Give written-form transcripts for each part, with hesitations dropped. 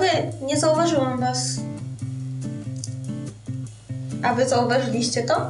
nie zauważyłam was. A wy zauważyliście to?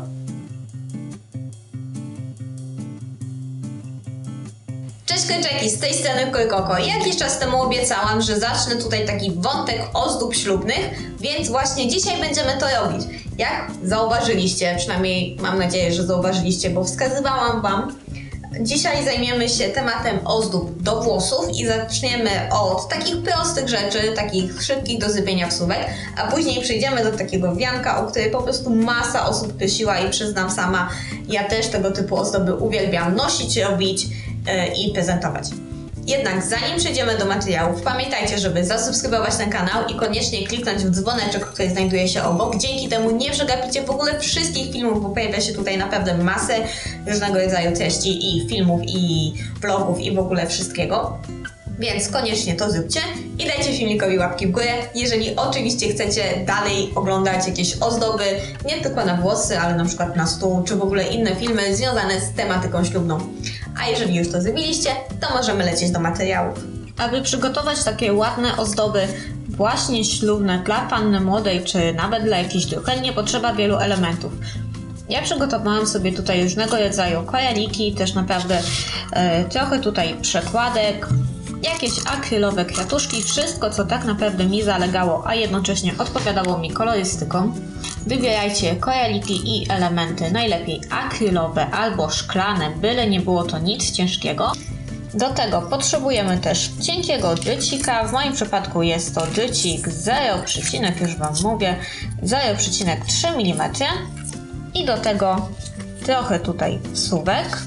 Cześć kończeki, z tej strony Kojkoko. Jakiś czas temu obiecałam, że zacznę tutaj taki wątek ozdób ślubnych, więc właśnie dzisiaj będziemy to robić. Jak zauważyliście, przynajmniej mam nadzieję, że zauważyliście, bo wskazywałam wam, dzisiaj zajmiemy się tematem ozdób do włosów i zaczniemy od takich prostych rzeczy, takich szybkich do zrobienia wsówek, a później przejdziemy do takiego wianka, o której po prostu masa osób prosiła i przyznam sama, ja też tego typu ozdoby uwielbiam nosić, robić i prezentować. Jednak zanim przejdziemy do materiałów, pamiętajcie, żeby zasubskrybować ten kanał i koniecznie kliknąć w dzwoneczek, który znajduje się obok. Dzięki temu nie przegapicie w ogóle wszystkich filmów, bo pojawia się tutaj naprawdę masę różnego rodzaju treści i filmów, i vlogów, i w ogóle wszystkiego. Więc koniecznie to zróbcie i dajcie filmikowi łapki w górę, jeżeli oczywiście chcecie dalej oglądać jakieś ozdoby, nie tylko na włosy, ale na przykład na stół, czy w ogóle inne filmy związane z tematyką ślubną. A jeżeli już to zrobiliście, to możemy lecieć do materiałów. Aby przygotować takie ładne ozdoby właśnie ślubne dla panny młodej, czy nawet dla jakiejś drugiej, nie potrzeba wielu elementów. Ja przygotowałam sobie tutaj różnego rodzaju koraliki, też naprawdę trochę tutaj przekładek, jakieś akrylowe kwiatuszki, wszystko co tak naprawdę mi zalegało, a jednocześnie odpowiadało mi kolorystyką. Wybierajcie koraliki i elementy, najlepiej akrylowe albo szklane, byle nie było to nic ciężkiego. Do tego potrzebujemy też cienkiego drycika, w moim przypadku jest to drycik 0, już wam mówię, 0,3 mm i do tego trochę tutaj wsówek.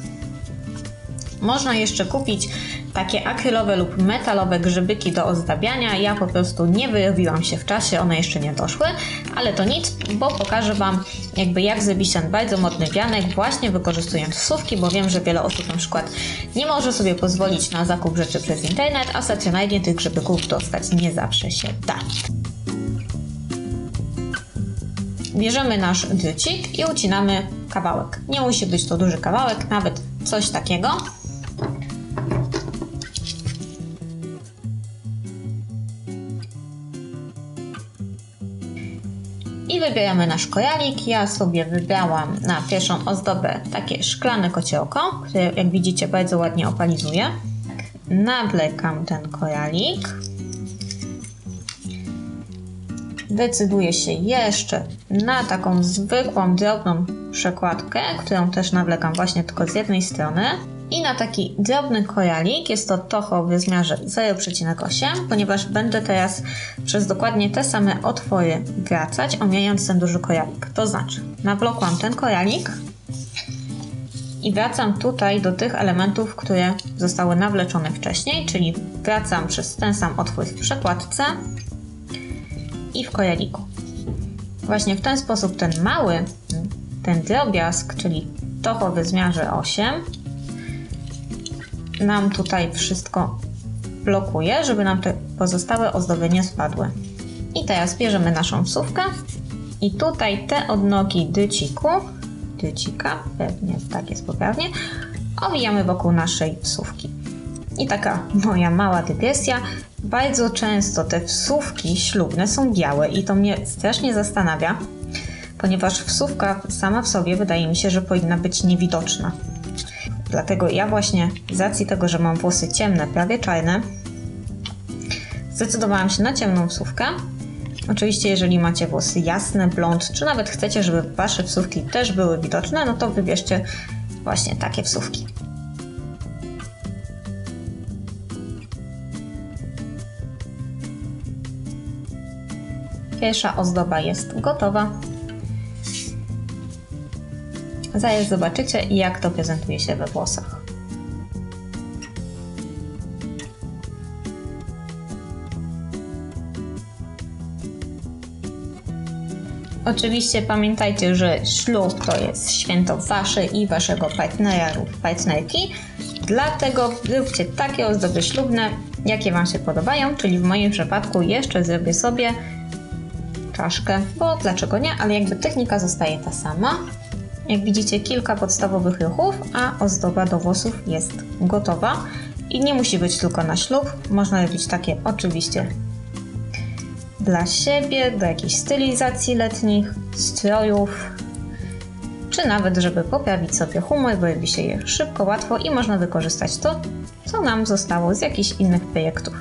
Można jeszcze kupić takie akrylowe lub metalowe grzybyki do ozdabiania. Ja po prostu nie wyrobiłam się w czasie, one jeszcze nie doszły, ale to nic, bo pokażę wam jak zrobić ten bardzo modny wianek właśnie wykorzystując wsówki, bo wiem, że wiele osób na przykład nie może sobie pozwolić na zakup rzeczy przez internet, a stacjonarnie tych grzybyków dostać nie zawsze się da. Bierzemy nasz drycik i ucinamy kawałek. Nie musi być to duży kawałek, nawet coś takiego. I wybieramy nasz koralik. Ja sobie wybrałam na pierwszą ozdobę takie szklane kociołko, które jak widzicie bardzo ładnie opalizuje. Nawlekam ten koralik. Decyduję się jeszcze na taką zwykłą, drobną przekładkę, którą też nawlekam właśnie tylko z jednej strony. I na taki drobny koralik, jest to toho w rozmiarze 0,8, ponieważ będę teraz przez dokładnie te same otwory wracać, omijając ten duży koralik. To znaczy, nawlokłam ten koralik i wracam tutaj do tych elementów, które zostały nawleczone wcześniej, czyli wracam przez ten sam otwór w przekładce i w koraliku. Właśnie w ten sposób ten mały, ten drobiazg, czyli toho w rozmiarze 8, nam tutaj wszystko blokuje, żeby nam te pozostałe ozdoby nie spadły. I teraz bierzemy naszą wsówkę i tutaj te odnogi drycika, pewnie tak jest poprawnie, owijamy wokół naszej wsówki. I taka moja mała dygresja, bardzo często te wsówki ślubne są białe i to mnie strasznie zastanawia, ponieważ wsówka sama w sobie wydaje mi się, że powinna być niewidoczna. Dlatego ja właśnie z racji tego, że mam włosy ciemne, prawie czarne, zdecydowałam się na ciemną wsówkę. Oczywiście jeżeli macie włosy jasne, blond, czy nawet chcecie, żeby wasze wsówki też były widoczne, no to wybierzcie właśnie takie wsówki. Pierwsza ozdoba jest gotowa. Zaraz zobaczycie, jak to prezentuje się we włosach. Oczywiście pamiętajcie, że ślub to jest święto wasze i waszego partnera lub partnerki, dlatego róbcie takie ozdoby ślubne, jakie wam się podobają, czyli w moim przypadku jeszcze zrobię sobie czaszkę, bo dlaczego nie, ale technika zostaje ta sama. Jak widzicie, kilka podstawowych ruchów, a ozdoba do włosów jest gotowa. I nie musi być tylko na ślub, można robić takie oczywiście dla siebie, do jakichś stylizacji letnich, strojów, czy nawet, żeby poprawić sobie humor, bo robi się je szybko, łatwo i można wykorzystać to, co nam zostało z jakichś innych projektów.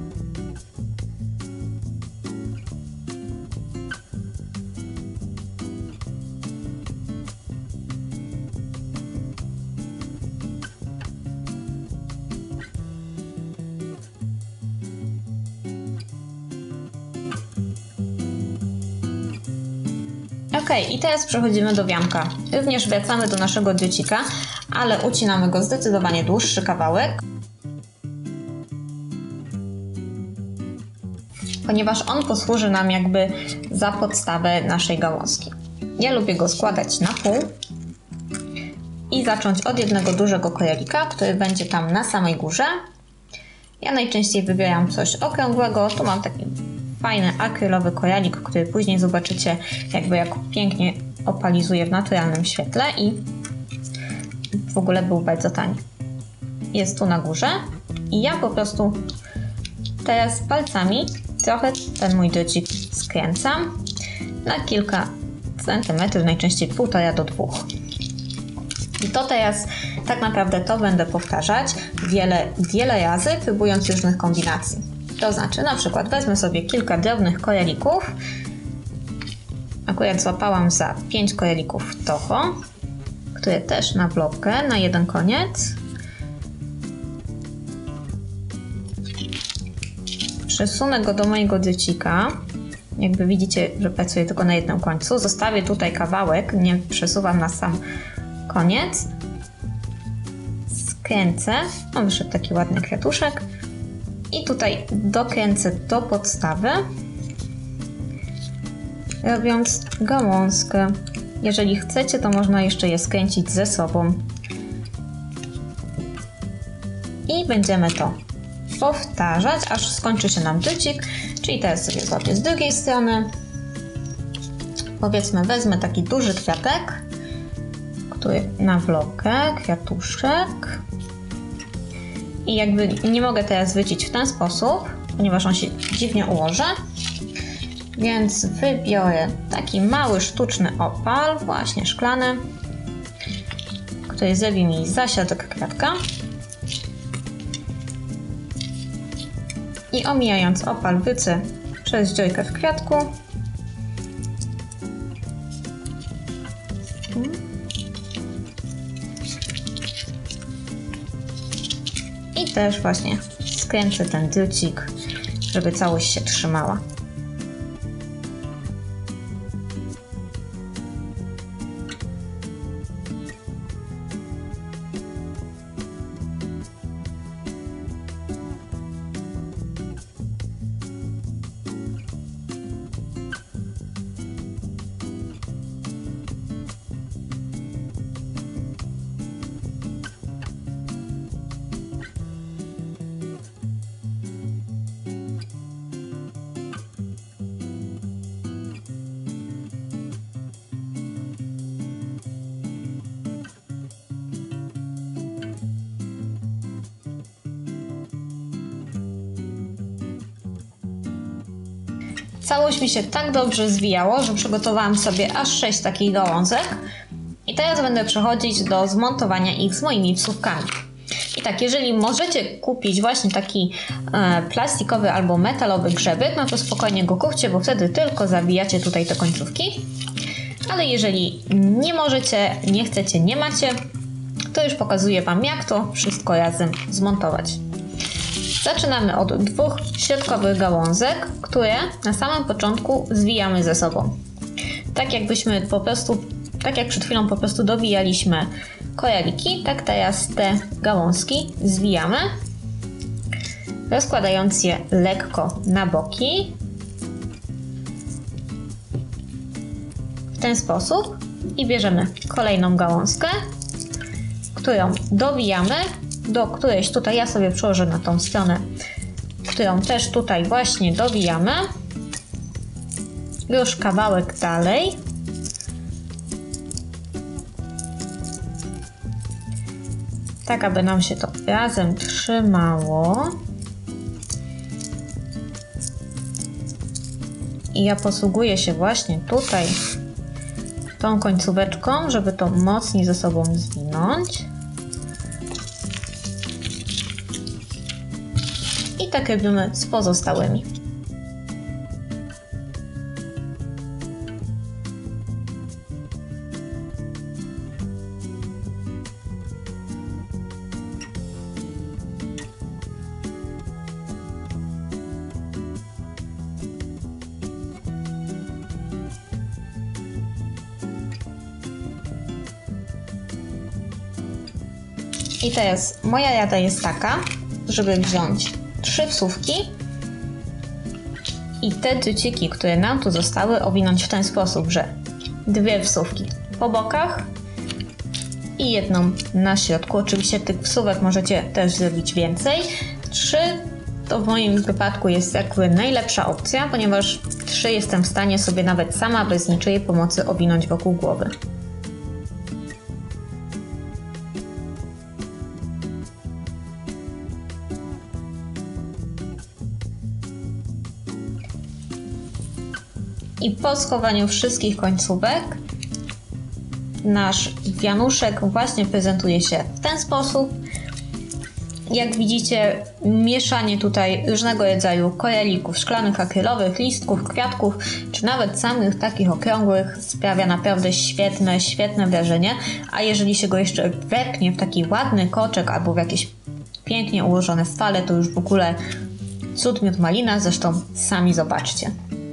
Ok, i teraz przechodzimy do wianka. Również wracamy do naszego drycika, ale ucinamy go zdecydowanie dłuższy kawałek, ponieważ on posłuży nam jakby za podstawę naszej gałązki. Ja lubię go składać na pół i zacząć od jednego dużego koralika, który będzie tam na samej górze. Ja najczęściej wybieram coś okrągłego, tu mam taki fajny akrylowy koralik, który później zobaczycie jakby jak pięknie opalizuje w naturalnym świetle i w ogóle był bardzo tani. Jest tu na górze i ja po prostu teraz palcami trochę ten mój drycik skręcam na kilka centymetrów, najczęściej 1,5 do 2. I to teraz tak naprawdę to będę powtarzać wiele razy, próbując różnych kombinacji. To znaczy, na przykład wezmę sobie kilka drobnych koralików. Akurat złapałam za 5 koralików toho, które też na blokkę, na jeden koniec. Przesunę go do mojego drycika. Jakby widzicie, że pracuję tylko na jednym końcu. Zostawię tutaj kawałek, nie przesuwam na sam koniec. Skręcę. O, wyszedł taki ładny kwiatuszek. I tutaj dokręcę do podstawy, robiąc gałązkę. Jeżeli chcecie, to można jeszcze je skręcić ze sobą. I będziemy to powtarzać, aż skończy się nam drycik. Czyli teraz sobie złapię z drugiej strony. Powiedzmy, wezmę taki duży kwiatek, który na blokę, kwiatuszek. I jakby nie mogę teraz wyciąć w ten sposób, ponieważ on się dziwnie ułoży. Więc wybiorę taki mały sztuczny opal, właśnie szklany, który zrobi mi zasiadek kwiatka. I omijając opal wycę przez dziurkę w kwiatku. I też właśnie skręcę ten drycik, żeby całość się trzymała. Całość mi się tak dobrze zwijało, że przygotowałam sobie aż 6 takich gałązek. I teraz będę przechodzić do zmontowania ich z moimi wsówkami. I tak, jeżeli możecie kupić właśnie taki plastikowy albo metalowy grzebek, no to spokojnie go kupcie, bo wtedy tylko zawijacie tutaj te końcówki. Ale jeżeli nie możecie, nie chcecie, nie macie, to już pokazuję Wam, jak to wszystko razem zmontować. Zaczynamy od 2 środkowych gałązek, które na samym początku zwijamy ze sobą. Tak jakbyśmy po prostu, tak jak przed chwilą po prostu dowijaliśmy koraliki, tak teraz te gałązki zwijamy, rozkładając je lekko na boki. W ten sposób i bierzemy kolejną gałązkę, którą dowijamy do którejś tutaj, ja sobie przełożę na tą stronę, którą też tutaj właśnie dowijamy. Już kawałek dalej. Tak, aby nam się to razem trzymało. I ja posługuję się właśnie tutaj tą końcóweczką, żeby to mocniej ze sobą zwinąć. I tak robimy z pozostałymi. I teraz moja rada jest taka, żeby wziąć 3 wsówki i te druciki, które nam tu zostały, owinąć w ten sposób, że 2 wsówki po bokach i jedną na środku. Oczywiście tych wsówek możecie też zrobić więcej. 3 to w moim wypadku jest jakby najlepsza opcja, ponieważ 3 jestem w stanie sobie nawet sama bez niczyjej pomocy owinąć wokół głowy. I po schowaniu wszystkich końcówek nasz wianuszek właśnie prezentuje się w ten sposób. Jak widzicie, mieszanie tutaj różnego rodzaju koralików szklanych, akrylowych, listków, kwiatków, czy nawet samych takich okrągłych sprawia naprawdę świetne wrażenie. A jeżeli się go jeszcze wepnie w taki ładny koczek albo w jakieś pięknie ułożone fale, to już w ogóle cud miód malina, zresztą sami zobaczcie.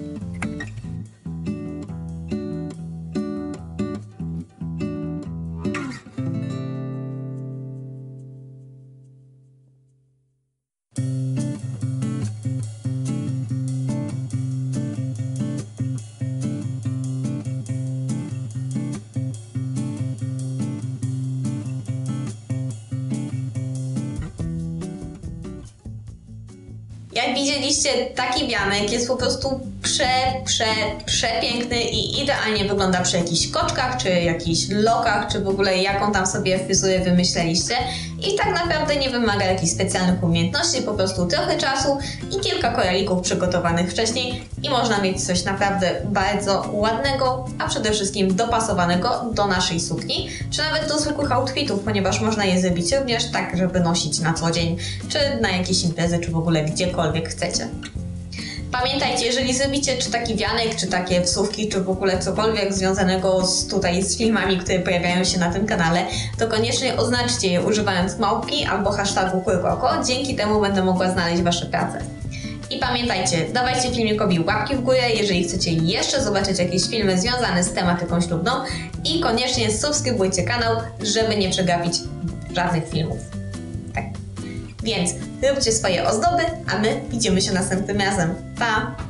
Jak widzieliście, taki wianek jest po prostu przepiękny i idealnie wygląda przy jakichś koczkach, czy jakichś lokach, czy w ogóle jaką tam sobie fryzurę wymyśleliście. I tak naprawdę nie wymaga jakichś specjalnych umiejętności, po prostu trochę czasu i kilka koralików przygotowanych wcześniej i można mieć coś naprawdę bardzo ładnego, a przede wszystkim dopasowanego do naszej sukni, czy nawet do zwykłych outfitów, ponieważ można je zrobić również tak, żeby nosić na co dzień, czy na jakieś imprezy, czy w ogóle gdziekolwiek chcecie. Pamiętajcie, jeżeli zrobicie czy taki wianek, czy takie wsówki, czy w ogóle cokolwiek związanego z filmami, które pojawiają się na tym kanale, to koniecznie oznaczcie je używając małpki albo hashtagu Kurkoko, dzięki temu będę mogła znaleźć Wasze prace. I pamiętajcie, dawajcie filmikowi łapki w górę, jeżeli chcecie jeszcze zobaczyć jakieś filmy związane z tematyką ślubną i koniecznie subskrybujcie kanał, żeby nie przegapić żadnych filmów. Tak. Więc róbcie swoje ozdoby, a my widzimy się następnym razem. Pa!